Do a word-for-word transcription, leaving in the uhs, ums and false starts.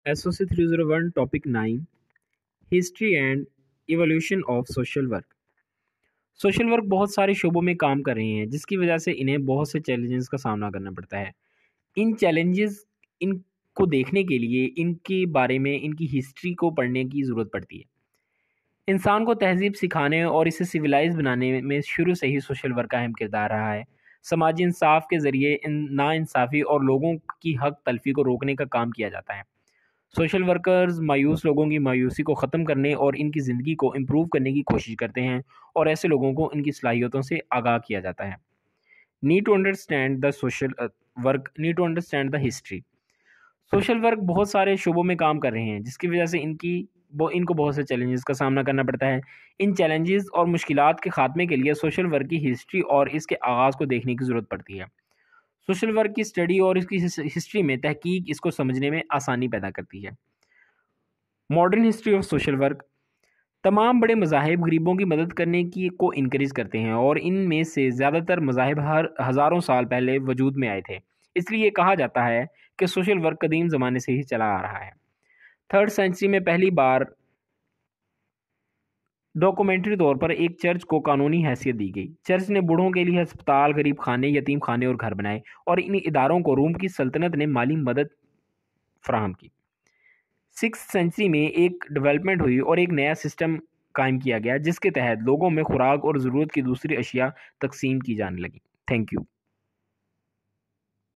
S O C three zero one topic nine history and evolution of social work. Social work बहुत सारे शोबों में काम कर रहे हैं जिसकी वजह से इन्हें बहुत से चैलेंजेस का सामना करना पड़ता है। इन चैलेंजेस इनको देखने के लिए इनके बारे में इनकी हिस्ट्री को पढ़ने की ज़रूरत पड़ती है। इंसान को तहजीब सिखाने और इसे सिविलाइज बनाने में शुरू से ही सोशल वर्क का अहम किरदार रहा है। समाजी इंसाफ के ज़रिए इन नाइंसाफ़ी और लोगों की हक तलफी को रोकने का काम किया जाता है। सोशल वर्कर्स मायूस लोगों की मायूसी को ख़त्म करने और इनकी ज़िंदगी को इम्प्रूव करने की कोशिश करते हैं और ऐसे लोगों को इनकी सलाहियतों से आगाह किया जाता है। Need to understand the social work need to understand the history. Social work बहुत सारे शोबों में काम कर रहे हैं जिसकी वजह से इनकी वो इनको बहुत से चैलेंजेस का सामना करना पड़ता है। इन चैलेंजेस और मुश्किलात के ख़ात्मे के लिए सोशल वर्क की हिस्ट्री और इसके आगाज़ को देखने की ज़रूरत पड़ती है। सोशल वर्क की स्टडी और इसकी हिस्ट्री में तहकीक इसको समझने में आसानी पैदा करती है। Modern history of social work. तमाम बड़े मज़ाहिब गरीबों की मदद करने की को इनक्रेज करते हैं और इनमें से ज़्यादातर मज़ाहिब हर हज़ारों साल पहले वजूद में आए थे। इसलिए कहा जाता है कि सोशल वर्क कदीम ज़माने से ही चला आ रहा है। थर्ड सेंचुरी में पहली बार डॉक्यूमेंट्री तौर पर एक चर्च को कानूनी हैसियत दी गई। चर्च ने बूढ़ों के लिए अस्पताल, गरीब खाने, यतीम खाने और घर बनाए और इन इदारों को रोम की सल्तनत ने माली मदद फराहम की। सिक्स सेंचुरी में एक डेवलपमेंट हुई और एक नया सिस्टम कायम किया गया जिसके तहत लोगों में खुराक और ज़रूरत की दूसरी अशिया तकसीम की जाने लगी। Thank you.